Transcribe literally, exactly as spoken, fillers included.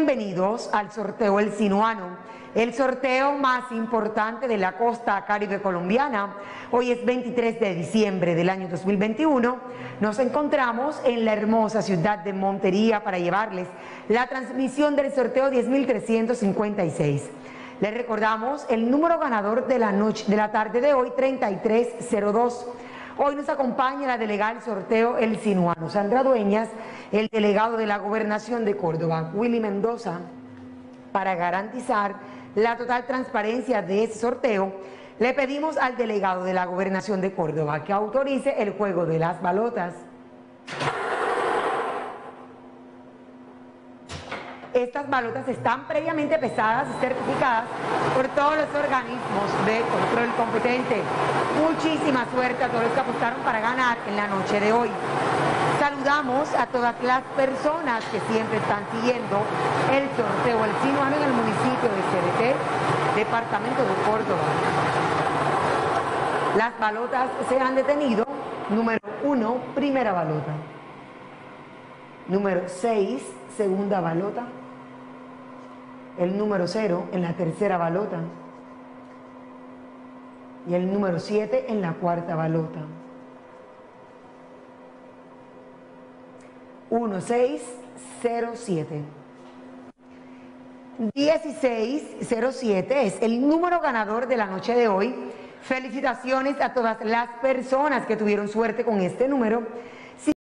Bienvenidos al sorteo El Sinuano, el sorteo más importante de la costa caribe colombiana. Hoy es veintitrés de diciembre del año dos mil veintiuno. Nos encontramos en la hermosa ciudad de Montería para llevarles la transmisión del sorteo diez mil trescientos cincuenta y seis. Les recordamos el número ganador de la noche, de la tarde de hoy, treinta y tres cero dos. Hoy nos acompaña la delegada del sorteo El Sinuano, Sandra Dueñas, el delegado de la Gobernación de Córdoba, Willy Mendoza. Para garantizar la total transparencia de este sorteo, le pedimos al delegado de la Gobernación de Córdoba que autorice el juego de las balotas. Estas balotas están previamente pesadas y certificadas por todos los organismos de control competente. Muchísima suerte a todos los que apostaron para ganar en la noche de hoy. Saludamos a todas las personas que siempre están siguiendo el sorteo El Sinuano en el municipio de C D T, departamento de Córdoba. Las balotas se han detenido. Número uno, primera balota. Número seis, segunda balota. El número cero en la tercera balota. Y el número siete en la cuarta balota. uno seis cero siete. dieciséis cero siete es el número ganador de la noche de hoy. Felicitaciones a todas las personas que tuvieron suerte con este número.